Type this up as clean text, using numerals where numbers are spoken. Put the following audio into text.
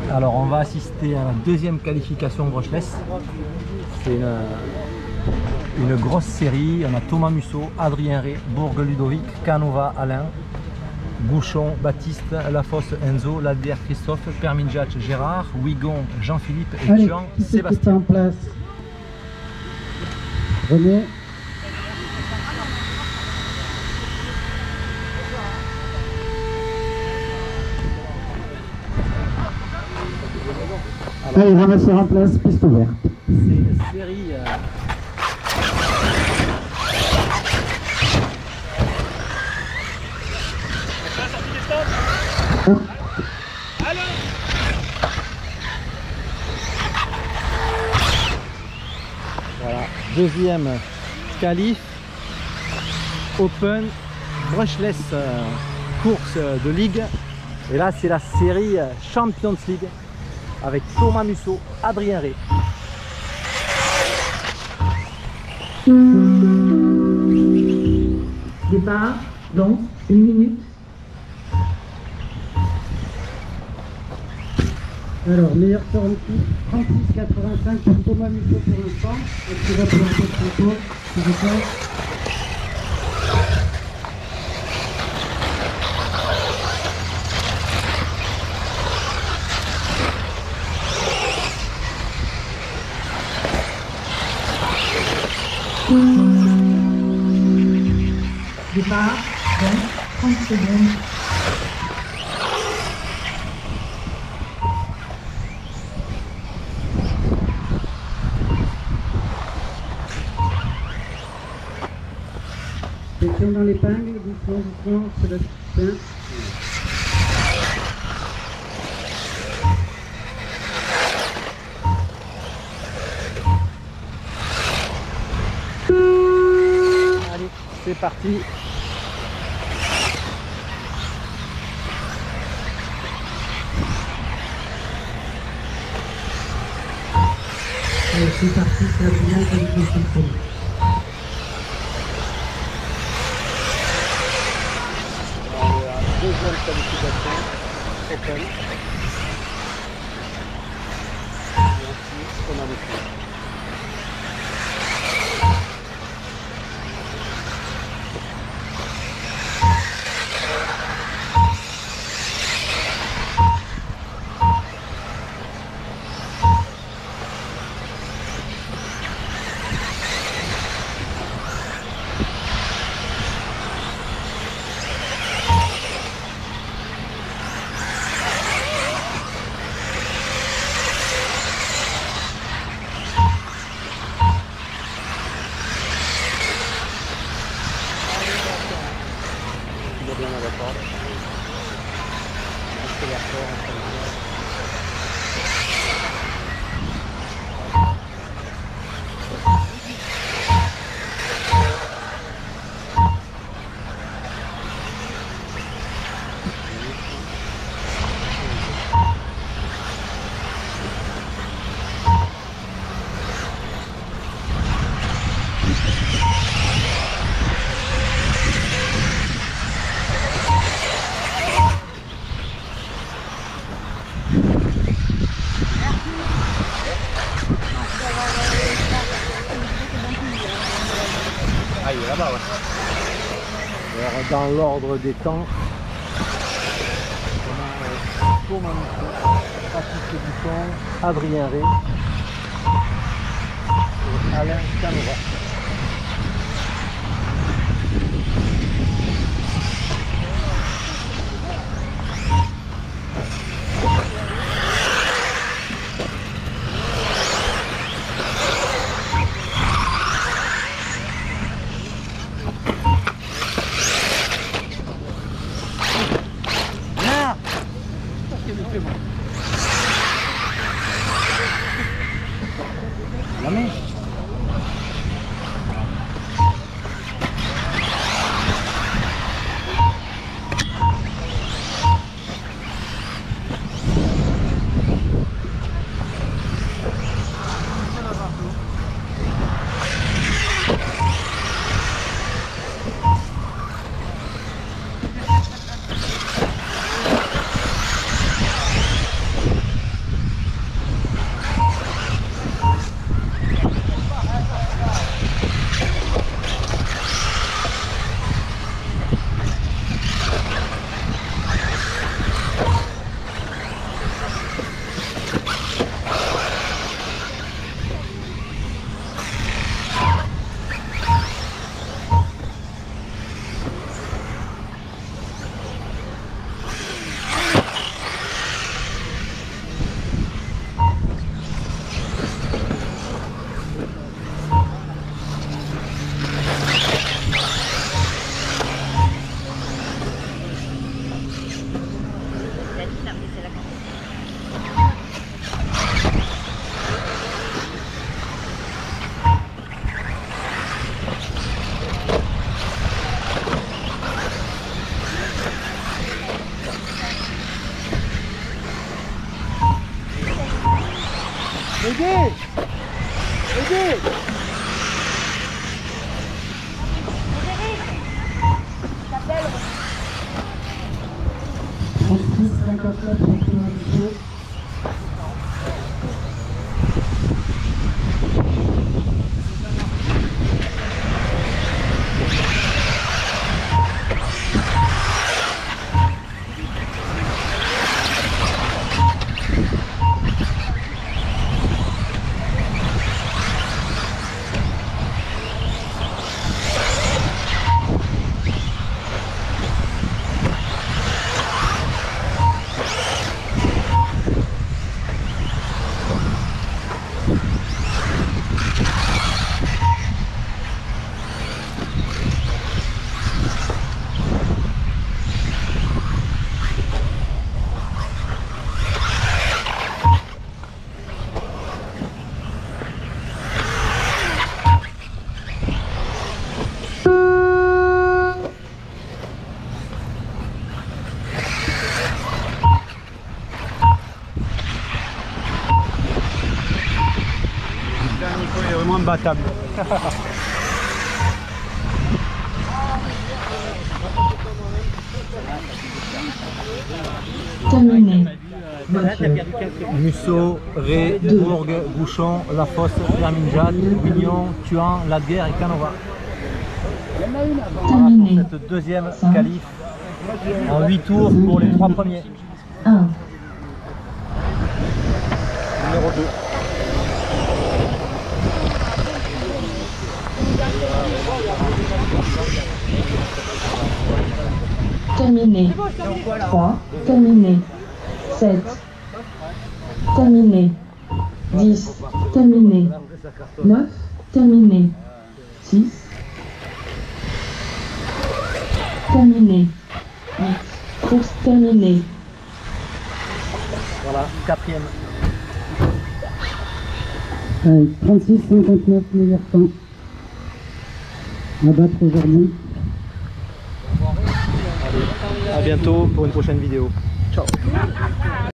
Alors on va assister à la deuxième qualification brushless. C'est une grosse série. On a Thomas Musso, Adrien Rey, Bourg Ludovic, Canova Alain, Gouchon Baptiste, Lafosse Enzo, Ladder Christophe, Perminjach Gérard, Wigon Jean-Philippe et Jean Sébastien. En place. René. Allez, ramasseur en place, piste ouverte. C'est une série voilà, deuxième qualif Open Brushless course de ligue. Et là c'est la série Champions League avec Thomas Musso, Adrien Rey. Départ dans 1 minute. Alors, meilleur temps en tout, 36,85 pour Thomas Musso pour l'instant. Est-ce qu'il va présenter son tour, s'il vous plaît? Départ dans 30 secondes. Section dans l'épingle, doucement, c'est le bien. Allez, c'est parti. Allez, c'est parti, c'est la première qualification pour nous. Deuxième qualification Open. Et ensuite, on a le coup. Bien à la porte. Ah, il est là-bas, ouais. Alors, dans l'ordre des temps, on a Thomas Musso, Baptiste Bouchon, Adrien Rey et Alain Canova. La main. Aidez! Aidez! 59 pour Thomas Musso. Nico est vraiment imbattable. Terminé. Musso, Ré, Bourg, Bouchon, La Fosse, Firminjal, Vignon, Thuan, Laguerre et Canova. Terminé. Cette deuxième qualif en 8 tours pour les 3 premiers. 1. Numéro 2. Terminé. 3. Terminé. 7. Terminé. 10. Terminé. 9. Terminé. 6. Terminé. 8. Course terminée. Voilà, quatrième. 36,59 meilleur temps à battre aujourd'hui. A bientôt pour une prochaine vidéo. Ciao.